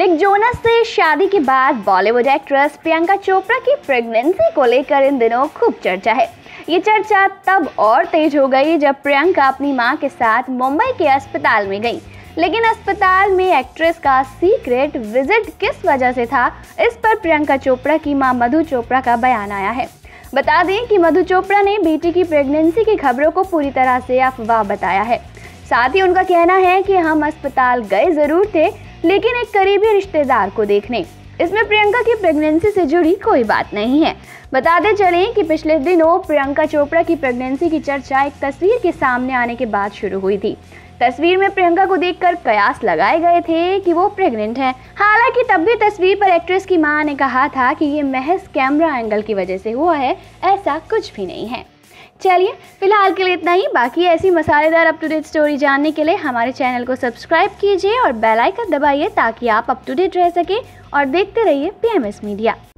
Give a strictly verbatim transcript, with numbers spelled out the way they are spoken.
Nick Jonas से शादी के बाद बॉलीवुड एक्ट्रेस प्रियंका चोपड़ा की प्रेगनेंसी को लेकर इन दिनों खूब चर्चा है। ये चर्चा तब और तेज हो गई जब प्रियंका अपनी मां के साथ मुंबई के अस्पताल में गई। लेकिन अस्पताल में एक्ट्रेस का सीक्रेट विजिट किस वजह से था, इस पर प्रियंका चोपड़ा की मां मधु चोपड़ा का बयान आया है। बता दें कि मधु चोपड़ा ने बेटी की प्रेगनेंसी की खबरों को पूरी तरह से अफवाह बताया है। साथ ही उनका कहना है कि हम अस्पताल गए जरूर थे, लेकिन एक करीबी रिश्तेदार को देखने। इसमें प्रियंका की प्रेगनेंसी से जुड़ी कोई बात नहीं है। बताते चलें कि पिछले दिनों प्रियंका चोपड़ा की प्रेगनेंसी की चर्चा एक तस्वीर के सामने आने के बाद शुरू हुई थी। तस्वीर में प्रियंका को देखकर कयास लगाए गए थे कि वो प्रेग्नेंट हैं। हालांकि तब भी तस्वीर पर एक्ट्रेस की मां ने कहा था कि ये महज कैमरा एंगल की वजह से हुआ है, ऐसा कुछ भी नहीं है। चलिए फिलहाल के लिए इतना ही। बाकी ऐसी मसालेदार अप टू डेट स्टोरी जानने के लिए हमारे चैनल को सब्सक्राइब कीजिए और बेल आइकन दबाइए ताकि आप अप टू डेट रह सके और देखते रहिए पी एम एस मीडिया।